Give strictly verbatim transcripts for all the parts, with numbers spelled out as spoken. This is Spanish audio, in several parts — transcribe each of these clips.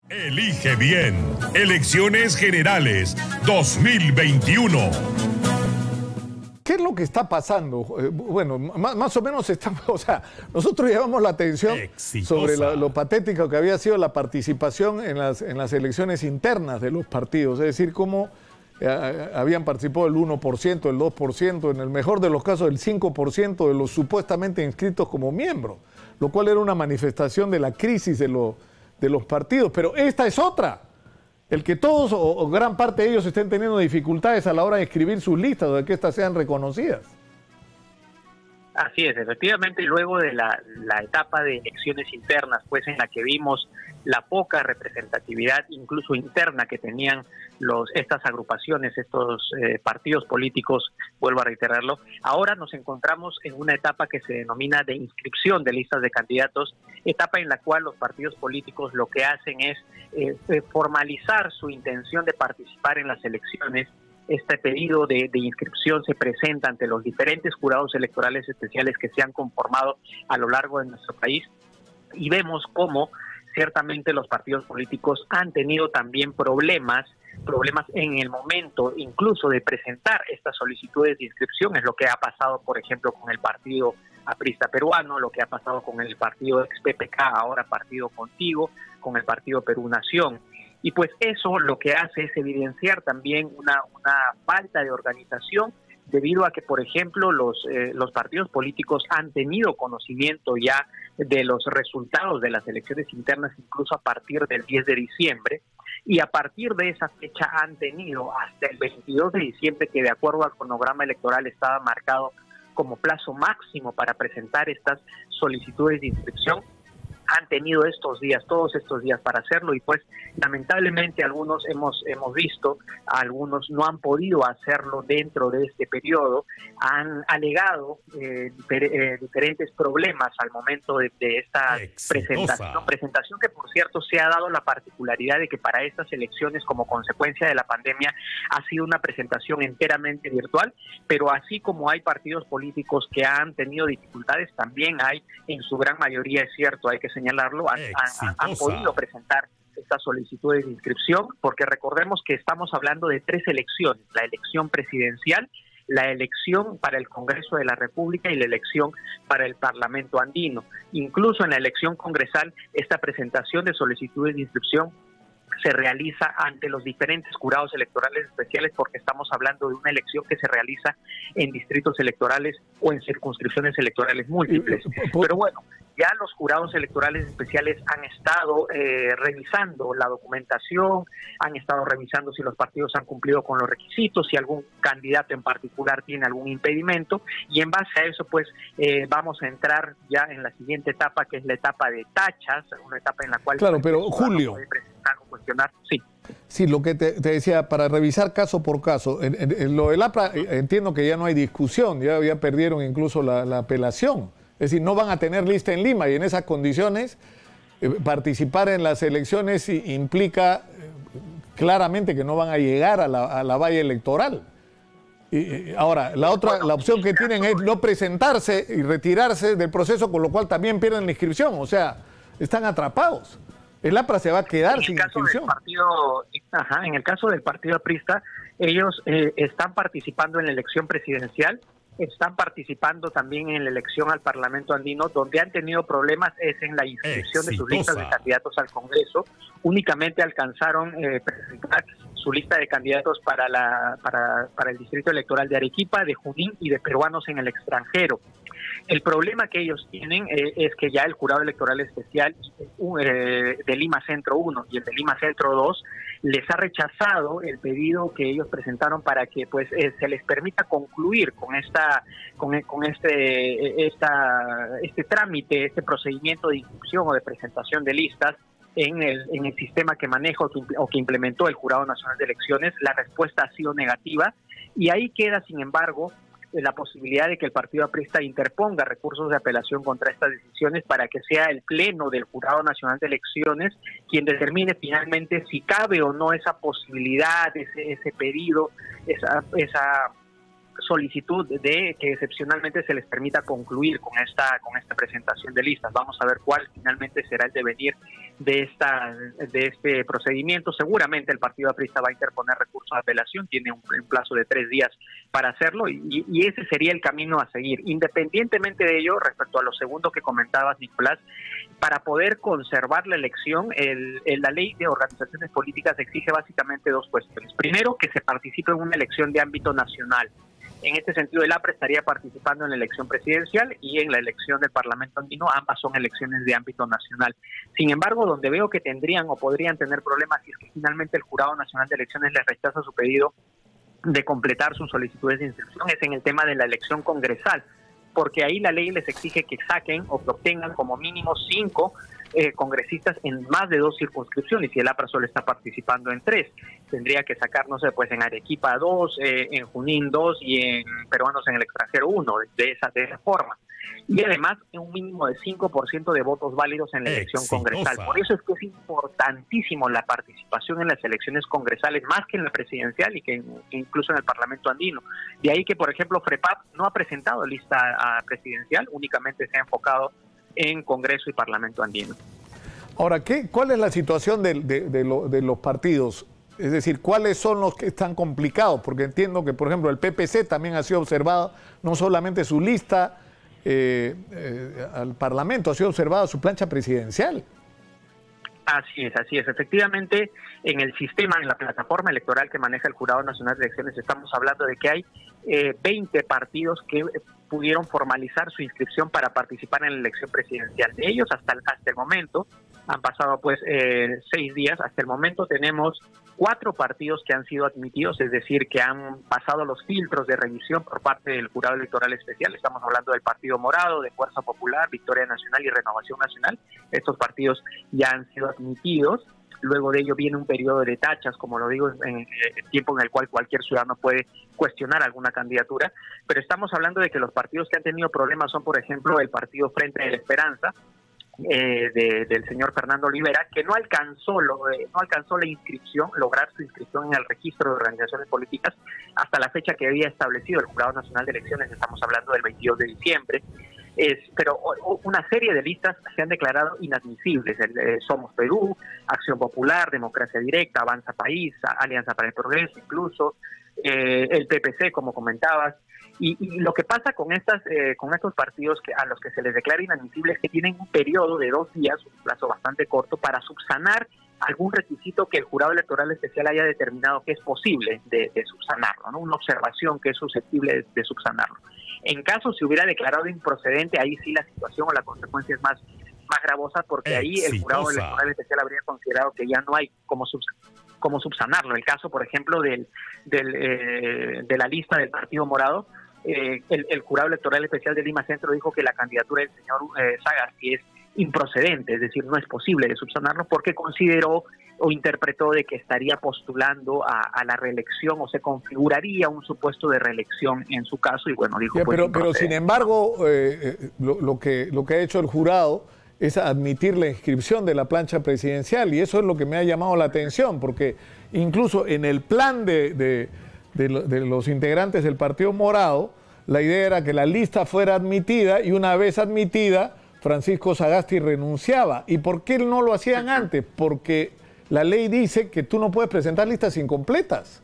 Elige bien. Elecciones Generales dos mil veintiuno. ¿Qué es lo que está pasando? Eh, bueno, más, más o menos estamos, o sea, nosotros llevamos la atención Exitosa. sobre la, lo patético que había sido la participación en las, en las elecciones internas de los partidos, es decir, cómo eh, habían participado el uno por ciento, el dos por ciento, en el mejor de los casos el cinco por ciento de los supuestamente inscritos como miembros, lo cual era una manifestación de la crisis de, lo, de los partidos, pero esta es otra. El que todos o, o gran parte de ellos estén teniendo dificultades a la hora de escribir sus listas o de que éstas sean reconocidas. Así es, efectivamente, luego de la, la etapa de elecciones internas, pues en la que vimos la poca representatividad, incluso interna, que tenían los estas agrupaciones, estos eh, partidos políticos, vuelvo a reiterarlo, ahora nos encontramos en una etapa que se denomina de inscripción de listas de candidatos, etapa en la cual los partidos políticos lo que hacen es eh, formalizar su intención de participar en las elecciones. Este pedido de, de inscripción se presenta ante los diferentes jurados electorales especiales que se han conformado a lo largo de nuestro país y vemos cómo ciertamente los partidos políticos han tenido también problemas, problemas en el momento incluso de presentar estas solicitudes de inscripción. Es lo que ha pasado, por ejemplo, con el Partido Aprista Peruano, lo que ha pasado con el partido ex P P K, ahora Partido Contigo, con el Partido Perú Nación. Y pues eso lo que hace es evidenciar también una, una falta de organización debido a que, por ejemplo, los, eh, los partidos políticos han tenido conocimiento ya de los resultados de las elecciones internas incluso a partir del diez de diciembre y a partir de esa fecha han tenido hasta el veintidós de diciembre, que de acuerdo al cronograma electoral estaba marcado como plazo máximo para presentar estas solicitudes de inscripción. Han tenido estos días, todos estos días para hacerlo y pues lamentablemente algunos hemos hemos visto, algunos no han podido hacerlo dentro de este periodo, han alegado eh, difer eh, diferentes problemas al momento de, de esta Exitosa. presentación, presentación que por cierto se ha dado la particularidad de que para estas elecciones como consecuencia de la pandemia ha sido una presentación enteramente virtual, pero así como hay partidos políticos que han tenido dificultades, también hay en su gran mayoría, es cierto, hay que señalarlo, han, han, han podido presentar estas solicitudes de inscripción, porque recordemos que estamos hablando de tres elecciones: la elección presidencial, la elección para el Congreso de la República y la elección para el Parlamento andino. Incluso en la elección congresal, esta presentación de solicitudes de inscripción se realiza ante los diferentes jurados electorales especiales, porque estamos hablando de una elección que se realiza en distritos electorales o en circunscripciones electorales múltiples. Pero bueno, ya los jurados electorales especiales han estado eh, revisando la documentación, han estado revisando si los partidos han cumplido con los requisitos, si algún candidato en particular tiene algún impedimento, y en base a eso pues eh, vamos a entrar ya en la siguiente etapa, que es la etapa de tachas, una etapa en la cual... Claro, pero Julio... puede presentar o cuestionar. Sí. Sí, lo que te, te decía, para revisar caso por caso, en, en, en lo del A P R A entiendo que ya no hay discusión, ya, ya perdieron incluso la, la apelación. Es decir, no van a tener lista en Lima y en esas condiciones eh, participar en las elecciones implica eh, claramente que no van a llegar a la, a la valla electoral. Y, y ahora, la otra, la opción que tienen es no presentarse y retirarse del proceso, con lo cual también pierden la inscripción. O sea, están atrapados. El A P R A se va a quedar sin inscripción. Del partido, ajá, en el caso del partido aprista, ellos eh, están participando en la elección presidencial, están participando también en la elección al Parlamento andino. Donde han tenido problemas es en la inscripción Exitosa. de sus listas de candidatos al Congreso. Únicamente alcanzaron eh, presentar su lista de candidatos para la para, para el distrito electoral de Arequipa, de Junín y de peruanos en el extranjero. El problema que ellos tienen eh, es que ya el jurado electoral especial eh, de Lima Centro uno y el de Lima Centro dos les ha rechazado el pedido que ellos presentaron para que pues eh, se les permita concluir con esta con, con este esta este trámite, este procedimiento de inscripción o de presentación de listas en el en el sistema que maneja o que, o que implementó el Jurado Nacional de Elecciones. La respuesta ha sido negativa y ahí queda, sin embargo, la posibilidad de que el partido aprista interponga recursos de apelación contra estas decisiones para que sea el Pleno del Jurado Nacional de Elecciones quien determine finalmente si cabe o no esa posibilidad, ese, ese pedido, esa, esa solicitud de que excepcionalmente se les permita concluir con esta con esta presentación de listas. Vamos a ver cuál finalmente será el devenir de esta de este procedimiento. Seguramente el Partido Aprista va a interponer recurso de apelación, tiene un, un plazo de tres días para hacerlo y, y ese sería el camino a seguir. Independientemente de ello, respecto a lo segundo que comentabas, Nicolás, para poder conservar la elección, el, el, la ley de organizaciones políticas exige básicamente dos cuestiones. Primero, que se participe en una elección de ámbito nacional. En este sentido, el APRA estaría participando en la elección presidencial y en la elección del Parlamento andino. Ambas son elecciones de ámbito nacional. Sin embargo, donde veo que tendrían o podrían tener problemas si es que finalmente el Jurado Nacional de Elecciones les rechaza su pedido de completar sus solicitudes de inscripción es en el tema de la elección congresal, porque ahí la ley les exige que saquen o que obtengan como mínimo cinco eh, congresistas en más de dos circunscripciones, y el APRA solo está participando en tres. Tendría que sacar, no sé, pues en Arequipa dos, eh, en Junín dos y en peruanos en el extranjero uno, de esa, de esa forma. Y además un mínimo de cinco por ciento de votos válidos en la elección Exitosa. congresal. Por eso es que es importantísimo la participación en las elecciones congresales, más que en la presidencial y que, en, que incluso en el Parlamento andino. De ahí que, por ejemplo, FREPAP no ha presentado lista a presidencial, únicamente se ha enfocado en Congreso y Parlamento andino. Ahora, ¿qué, ¿cuál es la situación de, de, de, lo, de los partidos? Es decir, ¿cuáles son los que están complicados? Porque entiendo que, por ejemplo, el P P C también ha sido observado, no solamente su lista eh, eh, al Parlamento, ha sido observada su plancha presidencial. Así es, así es. Efectivamente, en el sistema, en la plataforma electoral que maneja el Jurado Nacional de Elecciones, estamos hablando de que hay eh, veinte partidos que pudieron formalizar su inscripción para participar en la elección presidencial. De ellos, hasta, hasta el momento, han pasado pues eh, seis días, hasta el momento tenemos cuatro partidos que han sido admitidos, es decir, que han pasado los filtros de revisión por parte del Jurado Electoral Especial. Estamos hablando del Partido Morado, de Fuerza Popular, Victoria Nacional y Renovación Nacional. Estos partidos ya han sido admitidos. Luego de ello viene un periodo de tachas, como lo digo, en el tiempo en el cual cualquier ciudadano puede cuestionar alguna candidatura, pero estamos hablando de que los partidos que han tenido problemas son, por ejemplo, el Partido Frente de la Esperanza, eh, de, del señor Fernando Olivera, que no alcanzó, lo, eh, no alcanzó la inscripción, lograr su inscripción en el registro de organizaciones políticas hasta la fecha que había establecido el Jurado Nacional de Elecciones, estamos hablando del veintidós de diciembre. Es, pero una serie de listas se han declarado inadmisibles. El, eh, Somos Perú, Acción Popular, Democracia Directa, Avanza País, Alianza para el Progreso, incluso eh, el P P C, como comentabas. Y, y lo que pasa con estas eh, con estos partidos que a los que se les declara inadmisibles es que tienen un periodo de dos días, un plazo bastante corto, para subsanar algún requisito que el Jurado Electoral Especial haya determinado que es posible de, de subsanarlo, ¿no? Una observación que es susceptible de, de subsanarlo. En caso se hubiera declarado improcedente, ahí sí la situación o la consecuencia es más, más gravosa, porque ahí el Jurado Electoral Especial habría considerado que ya no hay como, subs, como subsanarlo. El caso, por ejemplo, del, del, eh, de la lista del Partido Morado, eh, el, el Jurado Electoral Especial de Lima Centro dijo que la candidatura del señor eh, Sagasti es improcedente, es decir, no es posible de subsanarlo porque consideró o interpretó de que estaría postulando a, a la reelección o se configuraría un supuesto de reelección en su caso y bueno, dijo... Ya, pues, pero, pero sin embargo, eh, lo, lo, que, lo que ha hecho el jurado es admitir la inscripción de la plancha presidencial y eso es lo que me ha llamado la atención porque incluso en el plan de, de, de, de los integrantes del Partido Morado, la idea era que la lista fuera admitida y una vez admitida, Francisco Sagasti renunciaba. ¿Y por qué no lo hacían antes? Porque la ley dice que tú no puedes presentar listas incompletas.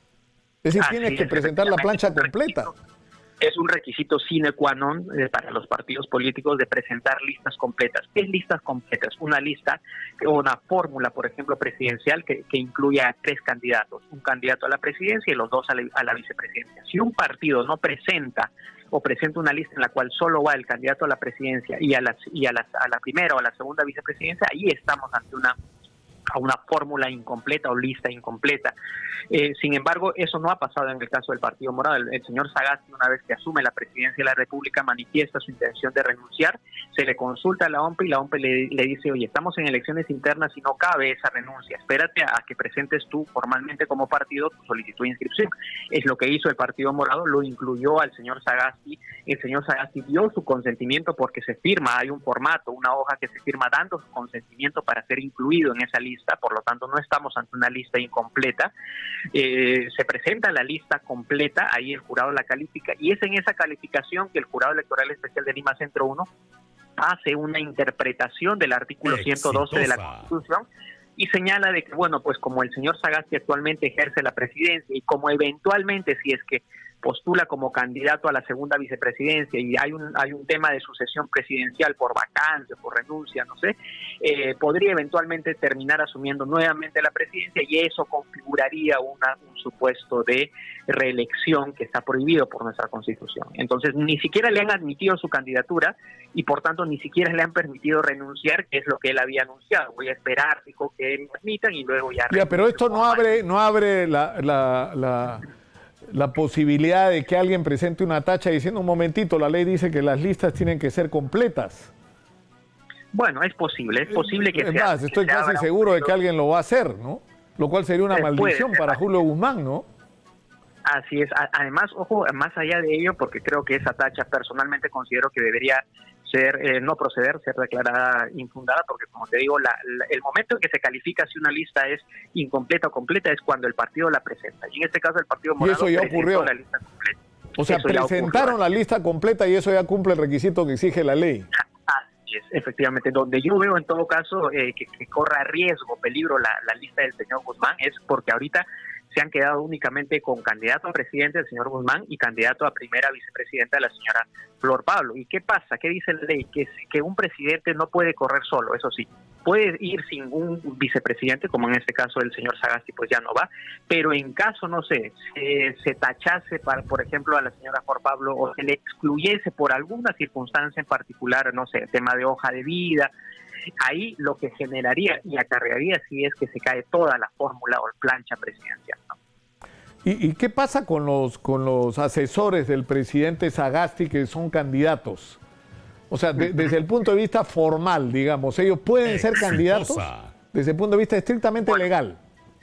Es decir, Así tienes es, que presentar la plancha completa. Es un requisito sine qua non eh, para los partidos políticos de presentar listas completas. ¿Qué es listas completas? Una lista o una fórmula, por ejemplo, presidencial que, que incluya a tres candidatos. Un candidato a la presidencia y los dos a la, a la vicepresidencia. Si un partido no presenta o presenta una lista en la cual solo va el candidato a la presidencia y a, las, y a, las, a la primera o a la segunda vicepresidencia, ahí estamos ante una a una fórmula incompleta o lista incompleta. Eh, sin embargo, eso no ha pasado en el caso del Partido Morado. El, el señor Sagasti, una vez que asume la presidencia de la República, manifiesta su intención de renunciar, se le consulta a la O M P y la O M P le, le dice, oye, estamos en elecciones internas y no cabe esa renuncia, espérate a que presentes tú formalmente como partido tu solicitud de inscripción. Es lo que hizo el Partido Morado, lo incluyó al señor Sagasti, el señor Sagasti dio su consentimiento porque se firma, hay un formato, una hoja que se firma dando su consentimiento para ser incluido en esa lista. lista, por lo tanto no estamos ante una lista incompleta. Eh, se presenta la lista completa, ahí el jurado la califica, y es en esa calificación que el Jurado Electoral Especial de Lima Centro uno hace una interpretación del artículo ciento doce de la Constitución y señala de que, bueno, pues como el señor Sagasti actualmente ejerce la presidencia y como eventualmente, si es que postula como candidato a la segunda vicepresidencia y hay un hay un tema de sucesión presidencial por vacancia, por renuncia, no sé, eh, podría eventualmente terminar asumiendo nuevamente la presidencia y eso configuraría una, un supuesto de reelección que está prohibido por nuestra Constitución. Entonces, ni siquiera le han admitido su candidatura y, por tanto, ni siquiera le han permitido renunciar, que es lo que él había anunciado. Voy a esperar, dijo, que me admitan y luego ya... Ya, pero esto no abre, no abre la... la, la... la posibilidad de que alguien presente una tacha diciendo, un momentito, la ley dice que las listas tienen que ser completas. Bueno, es posible, es posible que es sea. Más, estoy que casi seguro de que alguien lo va a hacer, ¿no? Lo cual sería una maldición para Julio Guzmán, ¿no? Así es. Además, ojo, más allá de ello, porque creo que esa tacha personalmente considero que debería ser, eh, no proceder, ser declarada infundada, porque como te digo, la, la, el momento en que se califica si una lista es incompleta o completa es cuando el partido la presenta. Y en este caso el Partido Morado y eso ya ocurrió. La lista completa. O sea, eso presentaron la lista completa y eso ya cumple el requisito que exige la ley. Así es, efectivamente. Donde yo veo en todo caso eh, que, que corra riesgo, peligro la, la lista del señor Guzmán es porque ahorita se han quedado únicamente con candidato a presidente el señor Guzmán y candidato a primera vicepresidenta la señora Flor Pablo. ¿Y qué pasa? ¿Qué dice la ley? Que, que un presidente no puede correr solo, eso sí. Puede ir sin un vicepresidente, como en este caso el señor Sagasti, pues ya no va, pero en caso, no sé, se, se tachase, para, por ejemplo, a la señora Flor Pablo o se le excluyese por alguna circunstancia en particular, no sé, tema de hoja de vida, ahí lo que generaría y acarrearía sí es que se cae toda la fórmula o plancha presidencial, ¿no? ¿Y, ¿Y qué pasa con los, con los asesores del presidente Sagasti que son candidatos? O sea, de, desde el punto de vista formal, digamos, ¿ellos pueden ser candidatos? Desde el punto de vista estrictamente bueno, legal.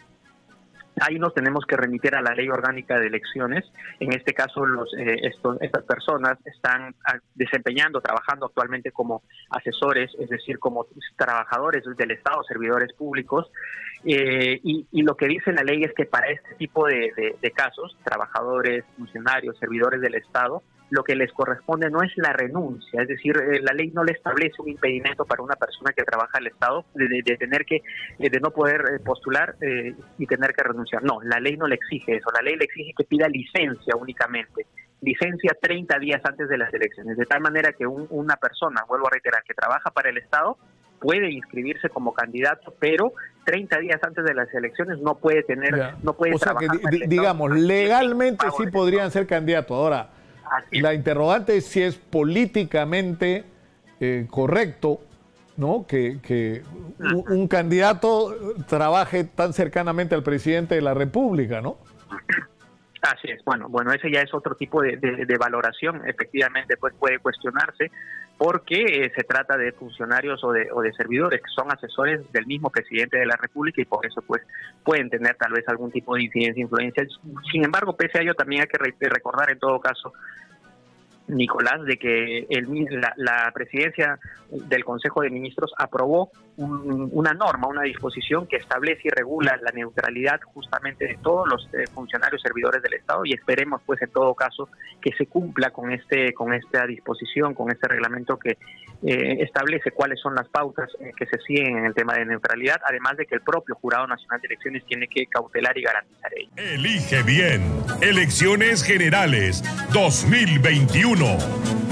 Ahí nos tenemos que remitir a la ley orgánica de elecciones. En este caso, los, eh, estos, estas personas están desempeñando, trabajando actualmente como asesores, es decir, como trabajadores del Estado, servidores públicos. Eh, y, y lo que dice la ley es que para este tipo de, de, de casos, trabajadores, funcionarios, servidores del Estado, lo que les corresponde no es la renuncia, es decir, eh, la ley no le establece un impedimento para una persona que trabaja al Estado de, de, de tener que, de no poder eh, postular eh, y tener que renunciar. No, la ley no le exige eso, la ley le exige que pida licencia únicamente, licencia treinta días antes de las elecciones, de tal manera que un, una persona, vuelvo a reiterar, que trabaja para el Estado, puede inscribirse como candidato, pero treinta días antes de las elecciones no puede tener, ya. no puede o sea trabajar. Que, di, digamos, legalmente sí podrían ser candidatos. Ahora, la interrogante es si es políticamente eh, correcto, ¿no? Que, que un, un candidato trabaje tan cercanamente al presidente de la República, ¿no? Así es. Bueno, bueno, ese ya es otro tipo de, de, de valoración. Efectivamente, pues puede cuestionarse porque eh, se trata de funcionarios o de, o de servidores que son asesores del mismo presidente de la República y por eso pues pueden tener tal vez algún tipo de incidencia, influencia. Sin embargo, pese a ello también hay que re recordar en todo caso, Nicolás, de que el, la, la presidencia del Consejo de Ministros aprobó un, una norma, una disposición que establece y regula la neutralidad justamente de todos los eh, funcionarios servidores del Estado y esperemos pues en todo caso que se cumpla con este con esta disposición, con este reglamento que eh, establece cuáles son las pautas eh, que se siguen en el tema de neutralidad, además de que el propio Jurado Nacional de Elecciones tiene que cautelar y garantizar ello. Elige bien. Elecciones Generales dos mil veintiuno.